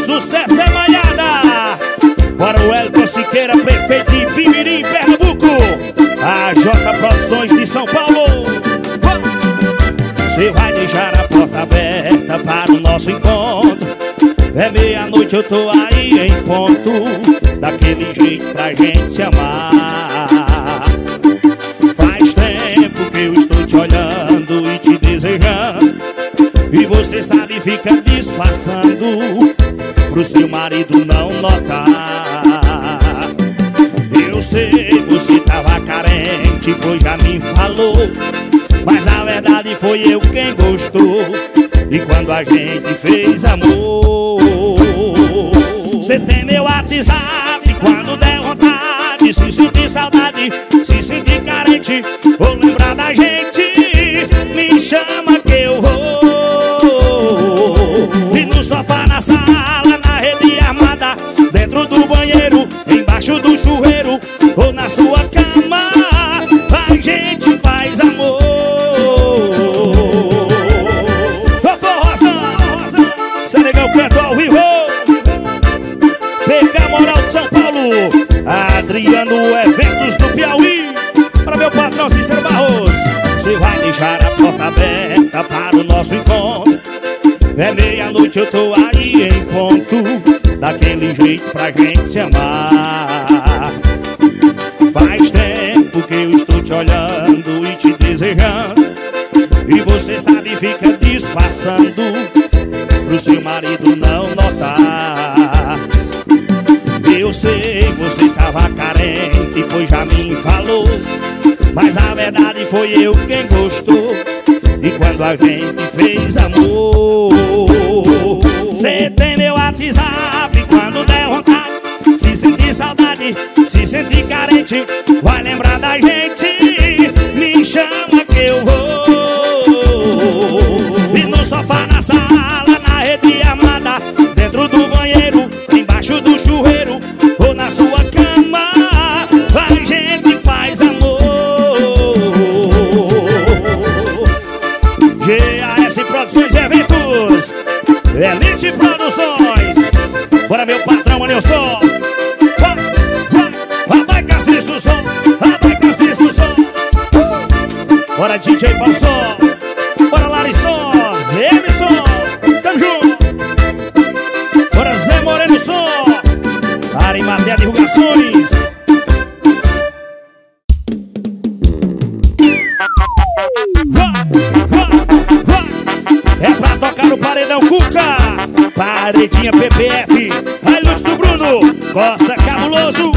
sucesso é manhada. Bora o Elton Siqueira, prefeito de Pimirim, Pernambuco. A J Produções de São Paulo. Você vai deixar a porta aberta para o nosso encontro. É meia-noite, eu tô aí em ponto, daquele jeito pra gente se amar. Faz tempo que eu estou te olhando e te desejando, e você sabe, fica disfarçando pro seu marido não notar. Eu sei, você tava carente, pois já me falou, mas na verdade foi eu quem gostou. E quando a gente fez amor, você tem meu WhatsApp, quando der vontade, se sentir saudade, se sentir carente ou lembrar da gente, me chama que eu vou. E no sofá, na sala, na rede armada, dentro do banheiro, embaixo do chuveiro ou na sua cama, a gente faz amor. Cê legal, canto ao vivo. PK Moral de São Paulo, Adriano Eventos do Piauí. Para meu patrão Cícero Barros. Você vai deixar a porta aberta para o nosso encontro. É meia-noite, eu tô aí em ponto, daquele jeito pra gente se amar. Faz tempo que eu estou te olhando e te desejando, e você sabe, fica disfarçando pro seu marido não notar. Eu sei, você tava carente, pois já me falou, mas a verdade foi eu quem gostou. E quando a gente fez amor, você tem meu WhatsApp, quando der vontade, se sentir saudade, se sentir carente, vai lembrar da gente, me chama que eu vou. E no sofá, na sala, na rede armada, dentro do banheiro, embaixo do chuveiro ou na sua cama, a gente faz amor. GAS Produções e Eventos, Elite Produções. Bora meu patrão, Manilson. Vai Caciço o som, vai Caciço o som. Bora DJ Paulson, bora Larisson, Emerson, tamo junto. Bora Zé Moreno Som, Arimatea Divulgações. É pra tocar no Paredão Cuca, Paredinha PPF, Hilux do Bruno, Costa Cabuloso.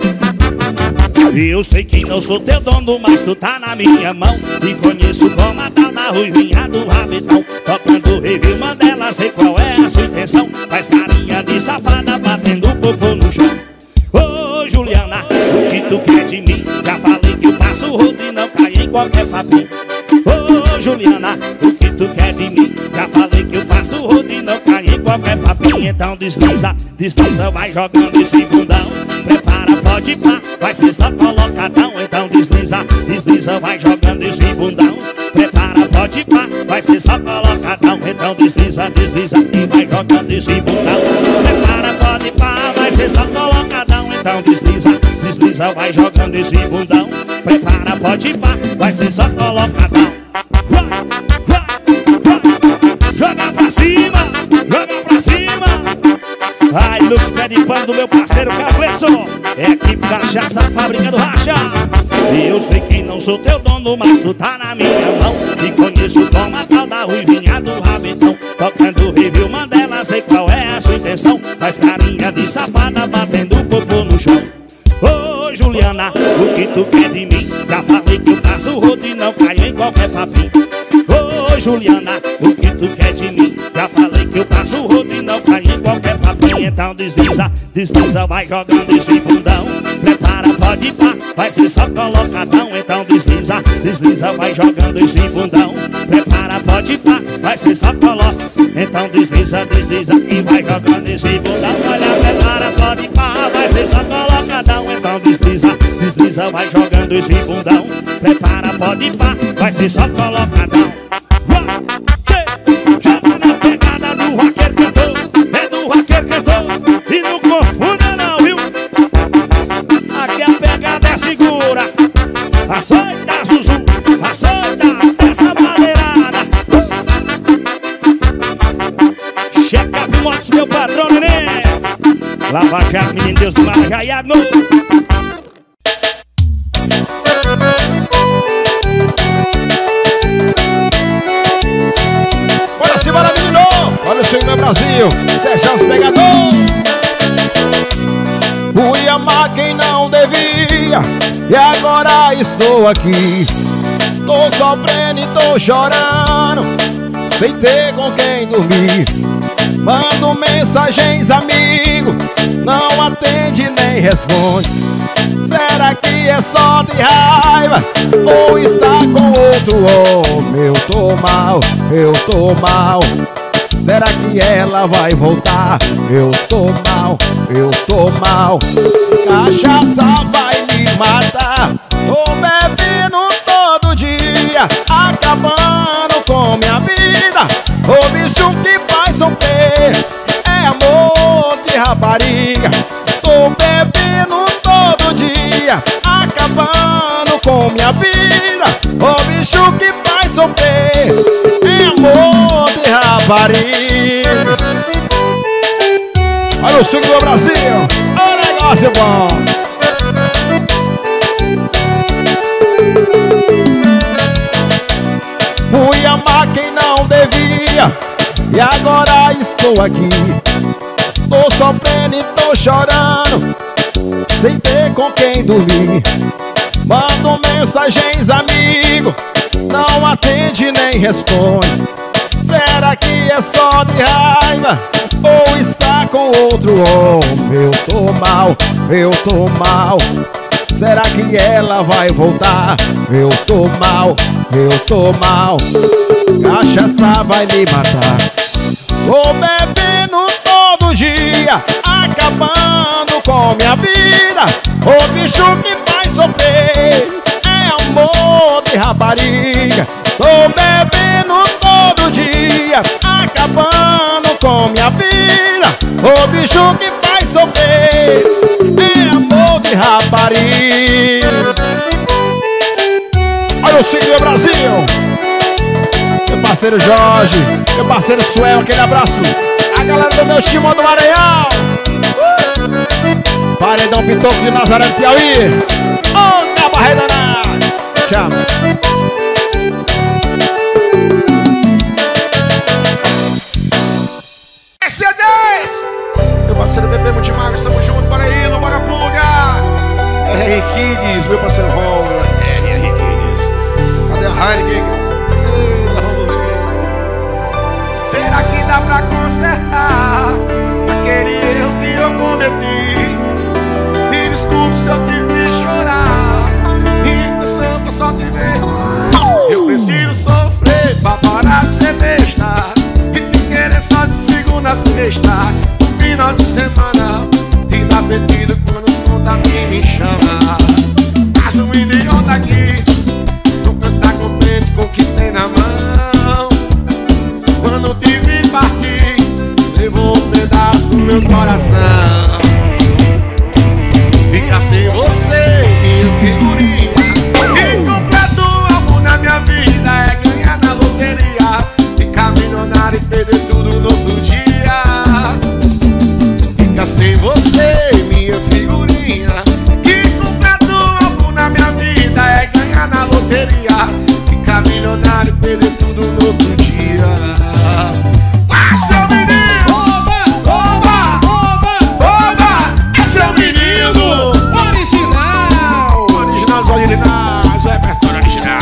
Eu sei que não sou teu dono, mas tu tá na minha mão. E conheço como a tal da ruivinha do rabetão. Tocando review Mandela, sei qual é a sua intenção. Faz carinha de safada, batendo popô no chão. Ô Juliana, o que tu quer de mim? Já falei que eu passo o rodo e não cai em qualquer papinho. Ô Juliana, o que tu quer de mim? Já falei que eu passo o rodo e não cai em qualquer papinho. Então desliza, desliza, vai jogando esse bundão. Prepara, pode ir pá, vai ser só colocadão. Então desliza, desliza, vai jogando esse bundão. Prepara, pode ir pá, vai ser só colocadão. Então desliza, desliza e vai jogando esse bundão. Prepara, pode ir pá, vai ser só colocadão. Então desliza, desliza, vai jogando esse bundão. Prepara, pode ir pá, vai ser só colocadão. Joga pra cima, joga pra cima. Ai, Lux pé de pano do meu parceiro Carleton. É equipe Cachaça, fábrica do racha. E eu sei que não sou teu dono, mas tu tá na minha mão. E conheço como a tal da ruivinha do rabetão. Tocando review Mandela, sei qual é a sua intenção. Faz carinha de safada, batendo o popô no chão. Ô Juliana, o que tu quer de mim? Já falei que eu passo o rodo e não caio em qualquer papinho. Ô Juliana, o que tu quer de mim? Já falei que eu passo o rodo e não caio em qualquer papinho. Então desliza, desliza, vai jogando esse bundão. Prepara, pode ir pá, vai ser só colocadão. Então desliza, desliza, vai jogando esse bundão. Prepara, pode ir pá, vai ser só colocadão. Então desliza, desliza e vai jogando esse bundão. Olha, prepara, pode ir pá, vai ser só colocadão. Então desliza, desliza, vai jogando esse bundão. Prepara, pode ir pá, vai ser só colocadão. Joga na pegada do roqueiro cantor, é do roqueiro cantor. Lava Jato, menino Deus do Marajaiado. Bora se bora, menino! Olha o seu meu Brasil, Sérgio os Pegador. Fui amar quem não devia e agora estou aqui. Tô sofrendo e tô chorando, sem ter com quem dormir. Mando mensagens, amigo, não atende nem responde. Será que é só de raiva ou está com outro homem? Eu tô mal, eu tô mal. Será que ela vai voltar? Eu tô mal, eu tô mal. Cachaça vai me matar. Tô bebendo todo dia, acabando com minha vida. O bicho que faz sofrer é amor de rapariga. Tô bebendo todo dia, acabando com minha vida. O bicho que faz sofrer é amor de rapariga. Olha o sul do Brasil, o negócio bom. Fui amar quem não devia e agora estou aqui. Tô sofrendo e tô chorando, sem ter com quem dormir. Mando mensagens, amigo, não atende nem responde. Será que é só de raiva ou está com outro homem? Eu tô mal, eu tô mal. Será que ela vai voltar? Eu tô mal, eu tô mal. Cachaça vai me matar. Tô bebendo todo dia, acabando com minha vida. O bicho que faz sofrer é amor de rapariga. Tô bebendo todo dia, acabando com minha vida. O bicho que faz sofrer é amor de rapariga. Olha o signo do Brasil, meu parceiro Jorge, meu parceiro Suel, aquele abraço. A galera do meu time do Maranhão. Paredão Pitoco de Nazaré do Piauí. Ô, da barreira danada. Tchau. SC10! Meu parceiro Bebê Multimarcas, estamos juntos, bora aí, no Bora Pluga! R.R. Kids, meu parceiro Romulo, R.R. Kids. Cadê a Heineken? Será que dá pra consertar aquele erro que eu cometi? Me desculpe se eu te fiz chorar, minha intenção foi só te ver. Eu preciso sofrer pra parar de ser besta e te querer só de segunda a sexta. No final de semana e na bebida quando os contatos me chamam. Mas um idiota aqui nunca tá contente com o que tem na mão. Quando te vi partir, levou um pedaço do meu coração. Ficar sem você, minha figurinha, e completo algo na minha vida é ganhar na loteria, ficar milionário e perder tudo no outro dia. Ficar sem você, minha figurinha, e completo algo na minha vida é ganhar na loteria, ficar milionário e perder tudo no outro dia. Seu menino, oba, oba, oba, oba, é seu menino original, original, o repertório original.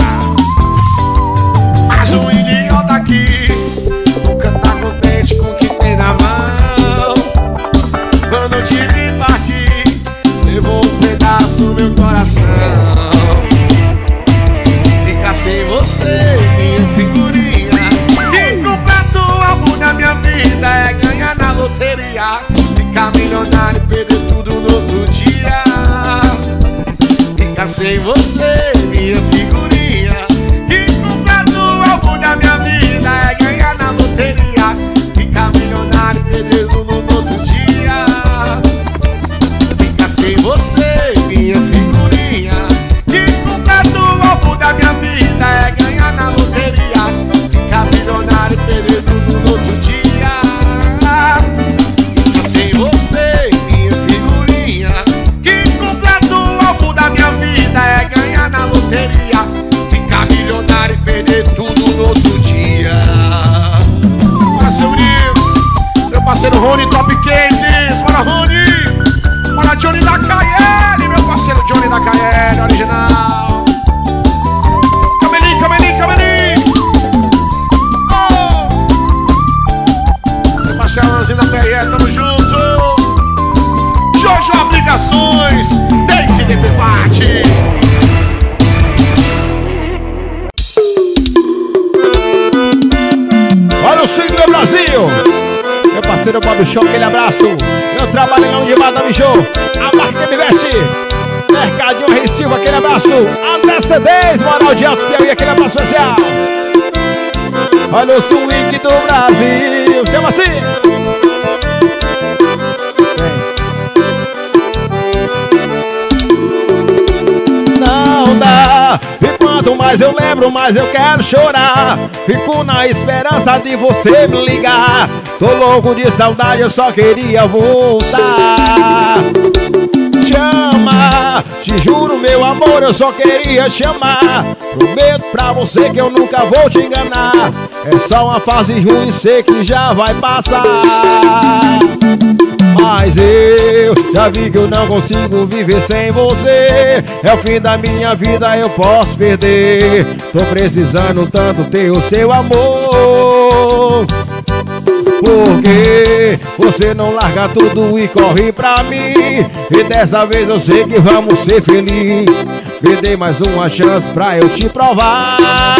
Mas o idiota aqui nunca tá contente com o que tem na mão. Quando eu te vi partir, levou um pedaço do meu coração. Ficar sem você, minha figurinha, e completo algo na minha vida é ganhar na loteria, ficar milionário e perder tudo no outro dia. Ficar sem você, minha figurinha, e completo algo na minha vida é ganhar na loteria, ficar milionário e perder tudo no outro dia. Ficar sem você, minha figurinha, e completo algo da minha vida é ganhar na loteria, ficar milionário e perder tudo no outro dia. Ficar sem você, minha pra Johnny da KL, meu parceiro Johnny da KL, original. Camelinho, Camelinho, Camelinho. Oh. Meu parceirãozinho da PRL, tamo junto. Jojo Aplicações, Daisy de Private. Olha o swing do Brasil. Meu parceiro Bob Show, aquele abraço. Meu trabalhão de Madame Show, a marca MVS. Mercadinho Rei Silva, aquele abraço. André C10, Moral de Alto Piauí, aquele abraço especial. Olha o swing do Brasil. Chama assim. Não dá. E quanto mais eu lembro, mais eu quero chorar. Fico na esperança de você me ligar. Tô louco de saudade, eu só queria voltar. Te amar, te juro meu amor, eu só queria te amar. Prometo pra você que eu nunca vou te enganar. É só uma fase ruim, sei que já vai passar. Mas eu já vi que eu não consigo viver sem você. É o fim da minha vida, eu posso perder. Tô precisando tanto ter o seu amor. Porque você não larga tudo e corre pra mim. E dessa vez eu sei que vamos ser felizes. Me dê mais uma chance pra eu te provar.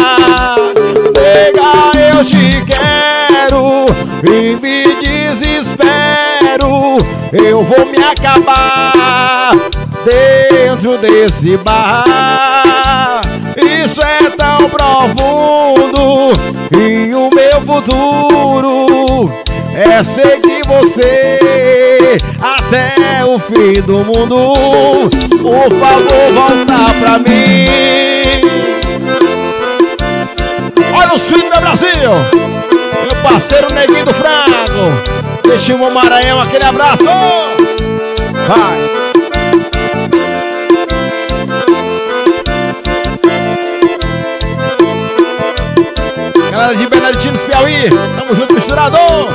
Nega, eu te quero e me desespero. Eu vou me acabar dentro desse bar. Isso é tão profundo e o meu futuro é seguir você até o fim do mundo. Por favor, volta pra mim. Olha o swing do Brasil. Meu parceiro Neguinho do Frango. Deixa o Maranhão, aquele abraço. Vai. Galera de Bernardino, Piauí, tamo junto, misturador.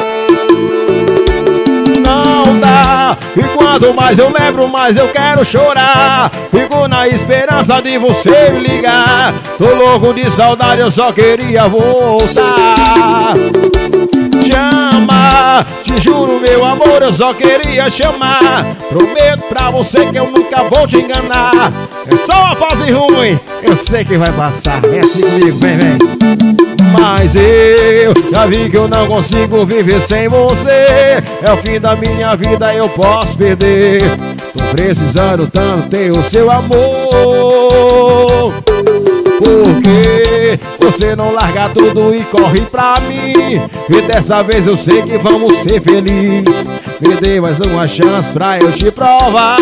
Não dá, e quanto mais eu lembro, mais eu quero chorar. Fico na esperança de você me ligar. Tô louco de saudade, eu só queria voltar. Te amar, te juro meu amor, eu só queria te amar. Prometo pra você que eu nunca vou te enganar. É só uma fase ruim, eu sei que vai passar. Vem assim comigo, vem, vem. Mas eu já vi que eu não consigo viver sem você. É o fim da minha vida, eu posso perder. Tô precisando tanto ter o seu amor. Porque você não larga tudo e corre pra mim. E dessa vez eu sei que vamos ser felizes. Me dê mais uma chance pra eu te provar.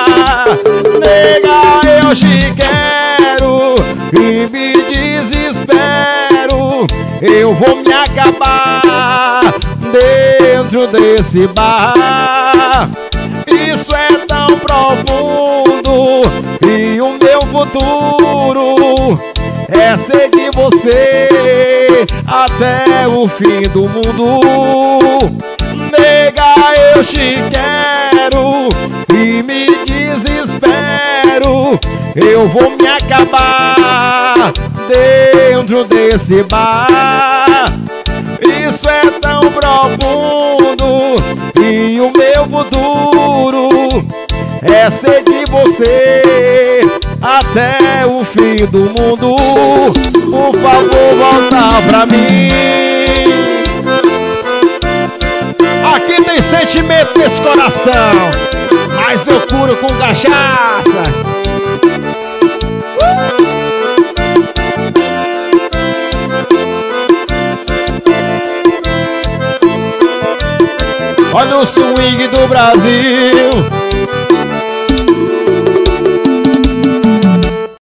Nega, eu te quero e me desespero. Eu vou me acabar dentro desse bar. Isso é tão profundo e o meu futuro é seguir você até o fim do mundo. Nega, eu te quero e me desespero. Eu vou me acabar dentro desse bar. Isso é tão profundo e o meu futuro é seguir você até o fim do mundo. Por favor, volta pra mim. Aqui tem sentimento nesse coração, mas eu curo com cachaça. Olha o swing do Brasil.